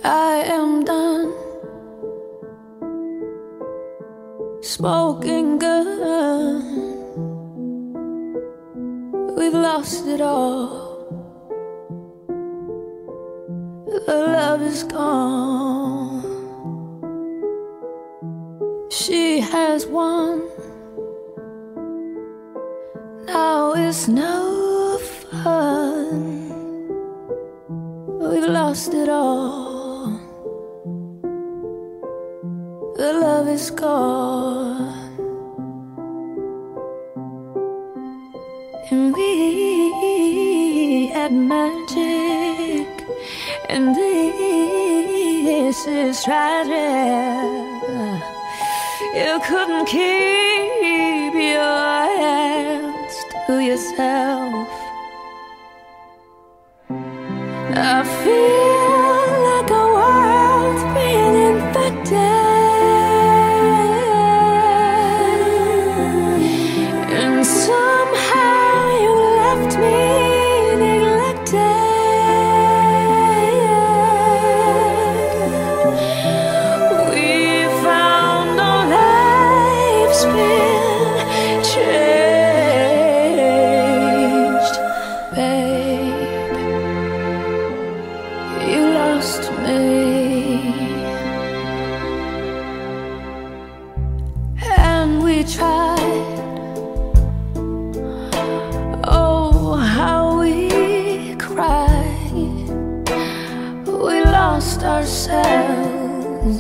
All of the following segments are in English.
I am done smoking gun. We've lost it all. The love is gone. She has won. Now it's no fun. We've lost it all. The love is gone. And we had magic, and this is tragic. You couldn't keep your hands to yourself. I feel like the world's being infected, and somehow you left me neglected. We found our lives been changed, babe. You lost me, and we tried. Oh, how we cried. We lost ourselves.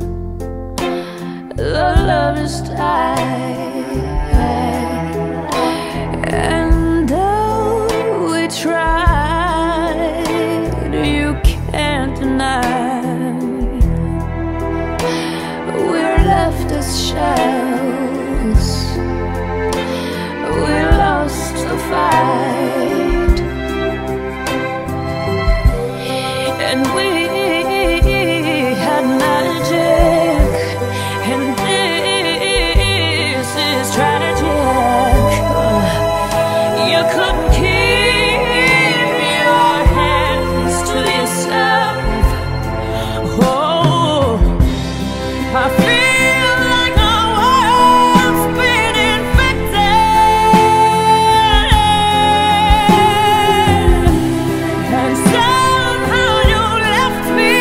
The love is died, and though we tried, you can't deny we're left as shells. We lost the fight, and we had magic, and this is tragic. You couldn't keep your hands to yourself. Oh, I feel like the world's been infected, and somehow you left me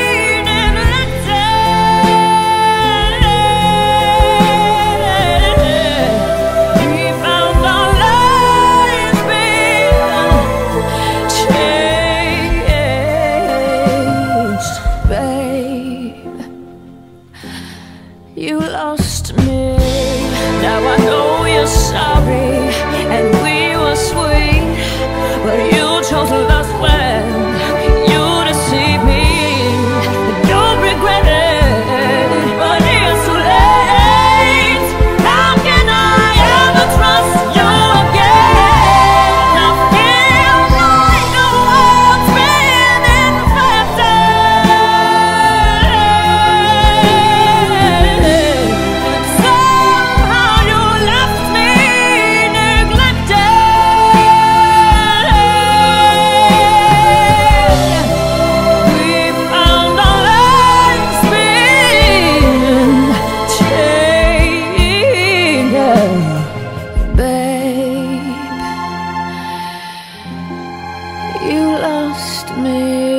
neglected. We found our lives been changed, babe. You lost me. Now I know you're sorry, and we were sweet, but you chose to lust when you deceived me. Don't regret it, but it's too late. How can I ever trust you again? I feel like the world's been infected. Somehow you left me neglected. We found our lives been changed, babe. You lost me.